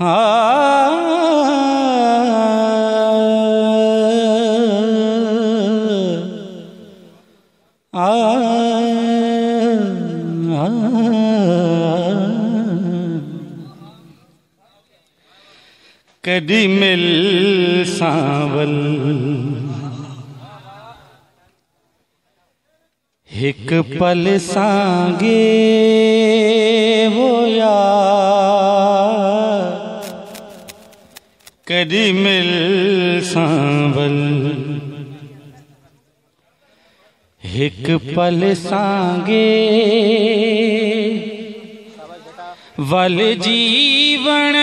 कदी मिल सांवल हिक पल सांगे वो यार, कदी मिल सांवल हिक पल सांगे वल जीवन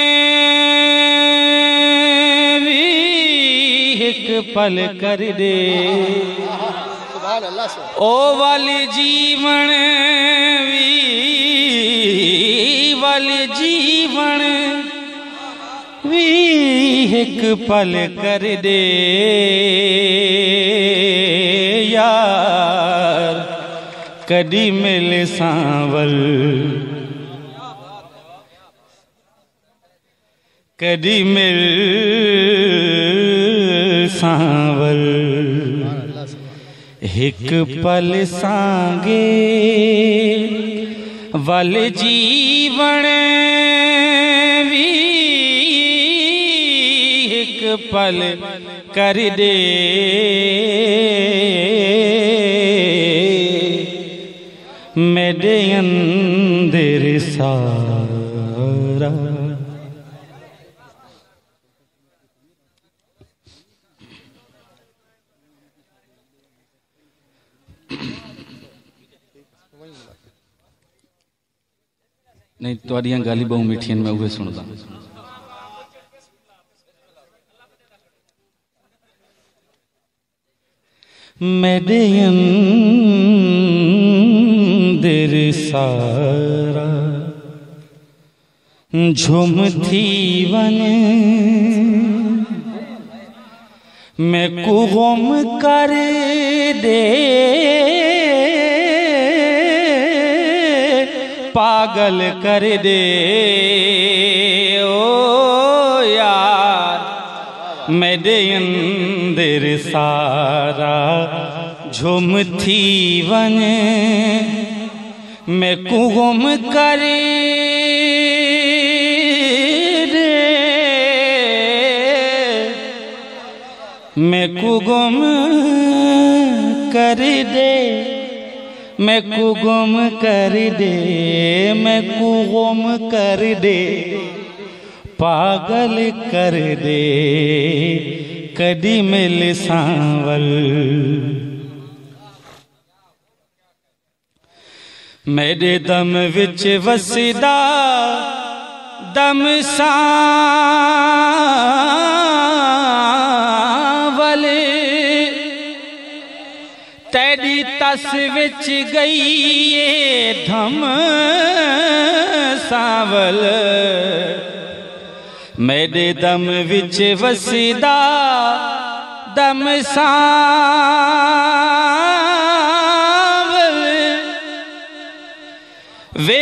पल कर दे ओ वाली जीवन वाली जीवन भी एक पल कर दे यार, कदी मिल सांवल कदी मिल सांवल हिक पल सांगे वल जीवन भी हिक पल कर दे मेरे अंदर सारा नहीं तुहाडियां गाली बहु मिठियां मैं उहे सुनदा। मेरे अंदर सारा झुमती वन मैं को गुम कर दे पागल कर दे ओ यार, मेरे अंदर सारा झुमती वन मैं को गुम कर दे मैं को गुम कर दे मैं को गुम कर दे मैं को गुम कर दे पागल कर दे कदी मिल सांवल मेरे दम विच वसदा दम सांवल तेरी तस विच गई ये धम सांवल मेरे दम विच वसदा दम सांवल वे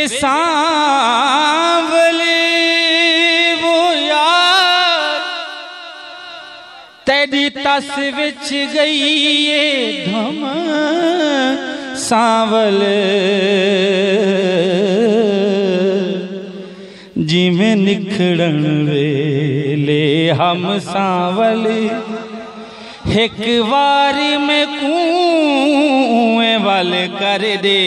सांवल वो यार तेरी तस विच गई ये धम सांवल जिमें निखड़न वेले हम सांवल एक बार में कुएं वाल कर दे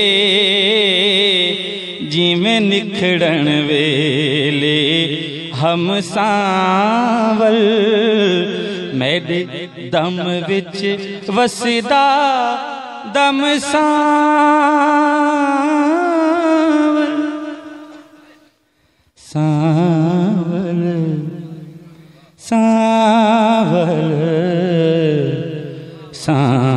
जिमें निखड़न वेले हम सांवल मेरे दम विच वसदा दम सांवल सांवल सांवल सांवल